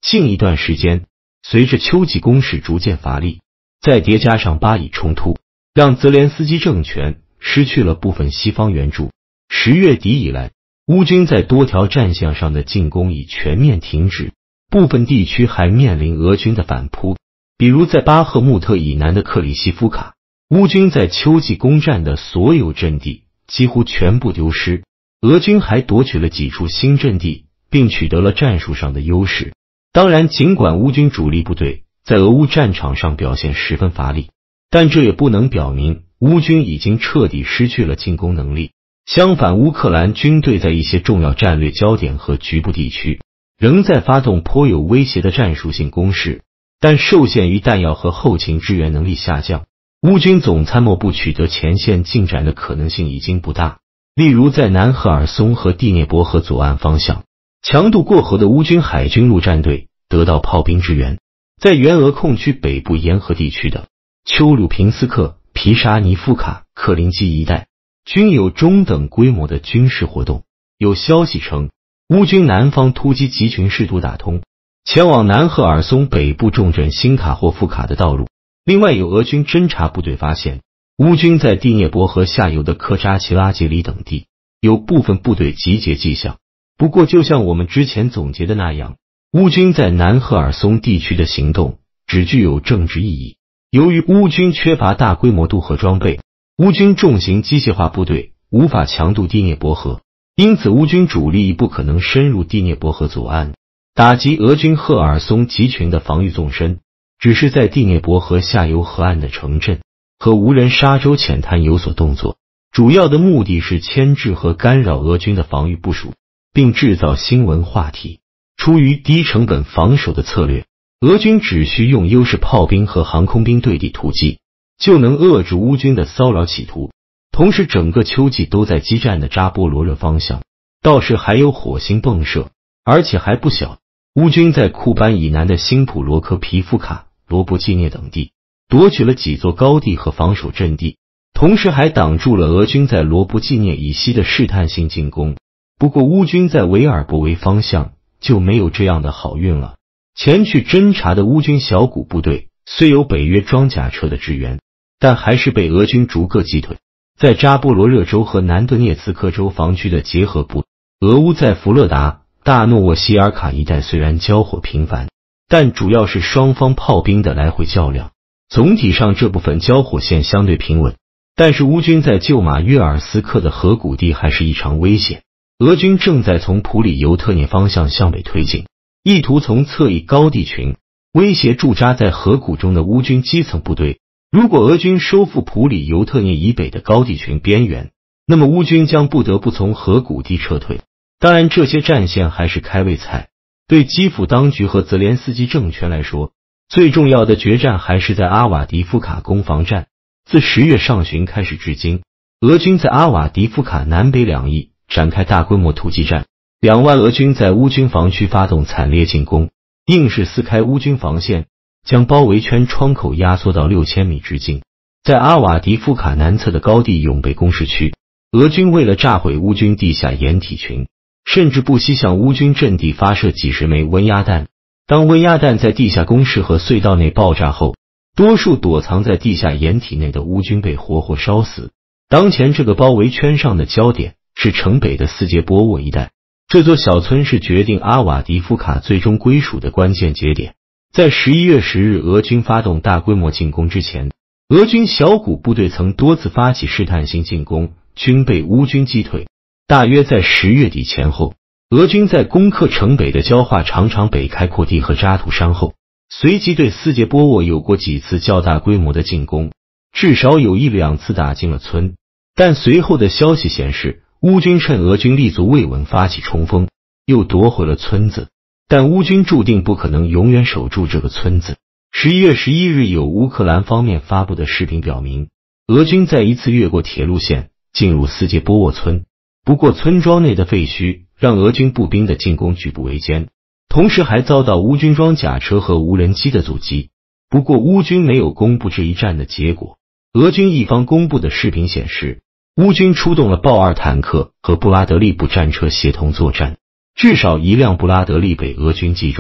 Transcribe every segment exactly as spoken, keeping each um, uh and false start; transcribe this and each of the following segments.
近一段时间，随着秋季攻势逐渐乏力，再叠加上巴以冲突，让泽连斯基政权失去了部分西方援助。十月底以来，乌军在多条战线上的进攻已全面停止，部分地区还面临俄军的反扑。比如在巴赫穆特以南的克里希夫卡，乌军在秋季攻占的所有阵地几乎全部丢失，俄军还夺取了几处新阵地，并取得了战术上的优势。当然，尽管乌军主力部队在俄乌战场上表现十分乏力，但这也不能表明乌军已经彻底失去了进攻能力。相反，乌克兰军队在一些重要战略焦点和局部地区仍在发动颇有威胁的战术性攻势，但受限于弹药和后勤支援能力下降，乌军总参谋部取得前线进展的可能性已经不大。例如在南赫尔松和第聂伯河左岸方向，强渡过河的乌军海军陆战队得到炮兵支援。在原俄控区北部沿河地区的丘鲁平斯克、皮沙尼夫卡、克林基一带均有中等规模的军事活动。有消息称，乌军南方突击集群试图打通前往南赫尔松北部重镇新卡霍夫卡的道路。另外，有俄军侦察部队发现，乌军在第聂伯河下游的科扎奇拉杰里等地有部分部队集结迹象。不过，就像我们之前总结的那样，乌军在南赫尔松地区的行动只具有政治意义。由于乌军缺乏大规模渡河装备，乌军重型机械化部队无法强渡第聂伯河，因此乌军主力不可能深入第聂伯河左岸，打击俄军赫尔松集群的防御纵深，只是在第聂伯河下游河岸的城镇和无人沙洲浅滩有所动作，主要的目的是牵制和干扰俄军的防御部署，并制造新闻话题。出于低成本防守的策略，俄军只需用优势炮兵和航空兵对地突击，就能遏制乌军的骚扰企图。同时，整个秋季都在激战的扎波罗热方向倒是还有火星迸射，而且还不小。乌军在库班以南的新普罗科皮夫卡、罗伯季涅等地夺取了几座高地和防守阵地，同时还挡住了俄军在罗伯季涅以西的试探性进攻。不过，乌军在维尔博维方向就没有这样的好运了。前去侦察的乌军小股部队虽有北约装甲车的支援，但还是被俄军逐个击退。在扎波罗热州和南顿涅茨克州防区的结合部，俄乌在弗勒达、大诺沃希尔卡一带虽然交火频繁，但主要是双方炮兵的来回较量。总体上这部分交火线相对平稳，但是乌军在旧马约尔斯克的河谷地还是异常危险。俄军正在从普里尤特涅方向向北推进，意图从侧翼高地群威胁驻扎在河谷中的乌军基层部队。如果俄军收复普里尤特涅以北的高地群边缘，那么乌军将不得不从河谷地撤退。当然，这些战线还是开胃菜，对基辅当局和泽连斯基政权来说，最重要的决战还是在阿瓦迪夫卡攻防战。自十月上旬开始至今，俄军在阿瓦迪夫卡南北两翼展开大规模突击战，两万俄军在乌军防区发动惨烈进攻，硬是撕开乌军防线，将包围圈窗口压缩到六千米之境。在阿瓦迪夫卡南侧的高地永备工事区，俄军为了炸毁乌军地下掩体群，甚至不惜向乌军阵地发射几十枚温压弹。当温压弹在地下工事和隧道内爆炸后，多数躲藏在地下掩体内的乌军被活活烧死。当前这个包围圈上的焦点是城北的斯捷波沃一带，这座小村是决定阿瓦迪夫卡最终归属的关键节点。在十一月十日俄军发动大规模进攻之前，俄军小股部队曾多次发起试探性进攻，均被乌军击退。大约在十月底前后，俄军在攻克城北的焦化长场北开阔地和扎土山后，随即对斯捷波沃有过几次较大规模的进攻，至少有一两次打进了村。但随后的消息显示，乌军趁俄军立足未稳发起冲锋，又夺回了村子。但乌军注定不可能永远守住这个村子。十一月十一日有乌克兰方面发布的视频表明，俄军再一次越过铁路线进入斯捷波沃村，不过村庄内的废墟让俄军步兵的进攻举步维艰，同时还遭到乌军装甲车和无人机的阻击。不过乌军没有公布这一战的结果。俄军一方公布的视频显示，乌军出动了豹二坦克和布拉德利步战车协同作战，至少一辆布拉德利被俄军击中。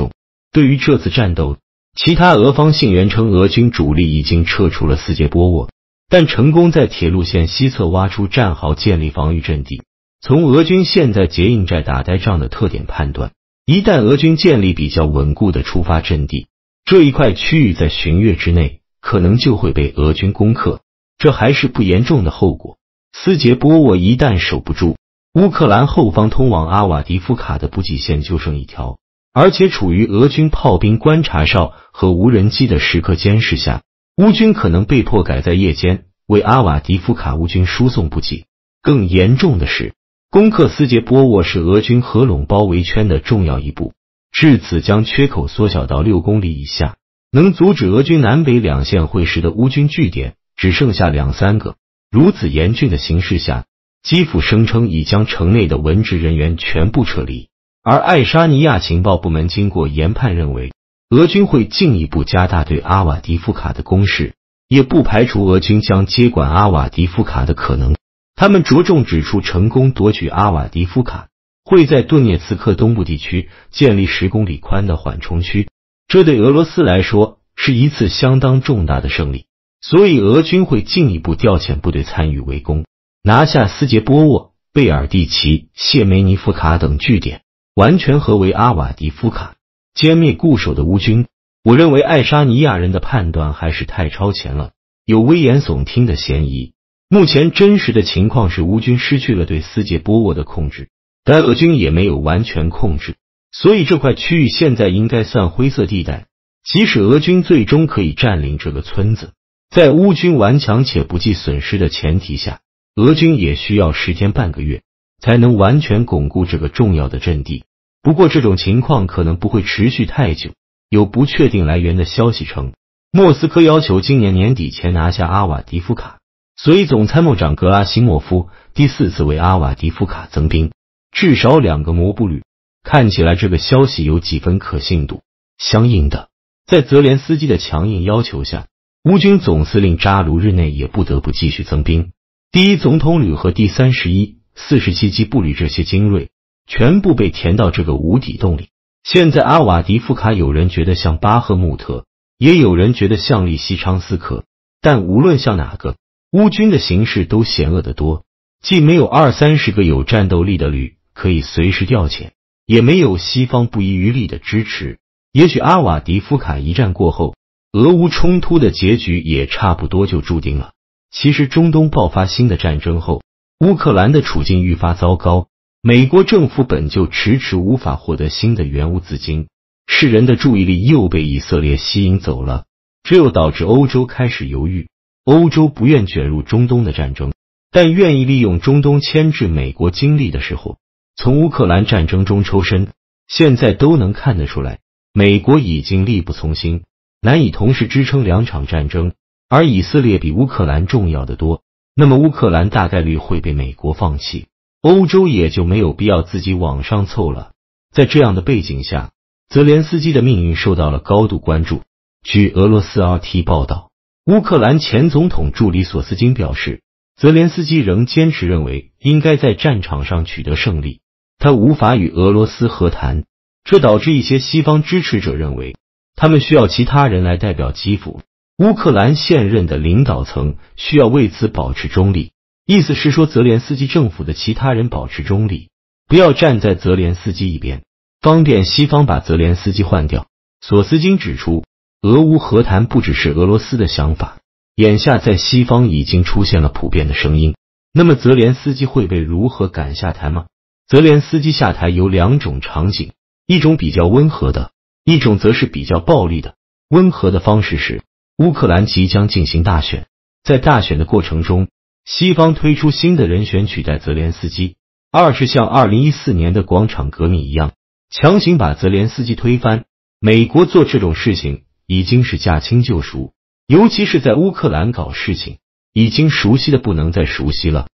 对于这次战斗，其他俄方信源称俄军主力已经撤出了斯捷波沃，但成功在铁路线西侧挖出战壕建立防御阵地。从俄军现在结硬寨打呆仗的特点判断，一旦俄军建立比较稳固的出发阵地，这一块区域在旬月之内可能就会被俄军攻克，这还是不严重的后果。斯捷波沃一旦守不住，乌克兰后方通往阿瓦迪夫卡的补给线就剩一条，而且处于俄军炮兵观察哨和无人机的时刻监视下，乌军可能被迫改在夜间为阿瓦迪夫卡乌军输送补给。更严重的是，攻克斯捷波沃是俄军合拢包围圈的重要一步，至此将缺口缩小到六公里以下，能阻止俄军南北两线会师的乌军据点只剩下两三个。如此严峻的形势下，基辅声称已将城内的文职人员全部撤离，而爱沙尼亚情报部门经过研判认为，俄军会进一步加大对阿瓦迪夫卡的攻势，也不排除俄军将接管阿瓦迪夫卡的可能。他们着重指出，成功夺取阿瓦迪夫卡会在顿涅茨克东部地区建立十公里宽的缓冲区，这对俄罗斯来说是一次相当重大的胜利，所以俄军会进一步调遣部队参与围攻，拿下斯捷波沃、贝尔蒂奇、谢梅尼夫卡等据点，完全合围阿瓦迪夫卡，歼灭固守的乌军。我认为爱沙尼亚人的判断还是太超前了，有危言耸听的嫌疑。目前真实的情况是，乌军失去了对斯捷波沃的控制，但俄军也没有完全控制，所以这块区域现在应该算灰色地带。即使俄军最终可以占领这个村子，在乌军顽强且不计损失的前提下，俄军也需要十天半个月才能完全巩固这个重要的阵地。不过这种情况可能不会持续太久，有不确定来源的消息称，莫斯科要求今年年底前拿下阿瓦迪夫卡，所以总参谋长格拉西莫夫第四次为阿瓦迪夫卡增兵，至少两个摩步旅。看起来这个消息有几分可信度。相应的，在泽连斯基的强硬要求下，乌军总司令扎卢日内也不得不继续增兵。第一总统旅和第三十一、四十七机步旅这些精锐全部被填到这个无底洞里。现在阿瓦迪夫卡有人觉得像巴赫穆特，也有人觉得像利西昌斯克，但无论像哪个，乌军的形势都险恶得多，既没有二三十个有战斗力的旅可以随时调遣，也没有西方不遗余力的支持。也许阿瓦迪夫卡一战过后，俄乌冲突的结局也差不多就注定了。其实中东爆发新的战争后，乌克兰的处境愈发糟糕，美国政府本就迟迟无法获得新的援乌资金，世人的注意力又被以色列吸引走了，这又导致欧洲开始犹豫。欧洲不愿卷入中东的战争，但愿意利用中东牵制美国精力的时候，从乌克兰战争中抽身。现在都能看得出来，美国已经力不从心，难以同时支撑两场战争，而以色列比乌克兰重要的多，那么乌克兰大概率会被美国放弃，欧洲也就没有必要自己往上凑了。在这样的背景下，泽连斯基的命运受到了高度关注。据俄罗斯 R T 报道，乌克兰前总统助理索斯金表示，泽连斯基仍坚持认为应该在战场上取得胜利，他无法与俄罗斯和谈，这导致一些西方支持者认为他们需要其他人来代表基辅，乌克兰现任的领导层需要为此保持中立，意思是说泽连斯基政府的其他人保持中立，不要站在泽连斯基一边，方便西方把泽连斯基换掉。索斯金指出，俄乌和谈不只是俄罗斯的想法，眼下在西方已经出现了普遍的声音。那么泽连斯基会被如何赶下台吗？泽连斯基下台有两种场景，一种比较温和的，一种则是比较暴力的。温和的方式是，乌克兰即将进行大选，在大选的过程中，西方推出新的人选取代泽连斯基。二是像二零一四年的广场革命一样，强行把泽连斯基推翻。美国做这种事情已经是驾轻就熟，尤其是在乌克兰搞事情，已经熟悉的不能再熟悉了。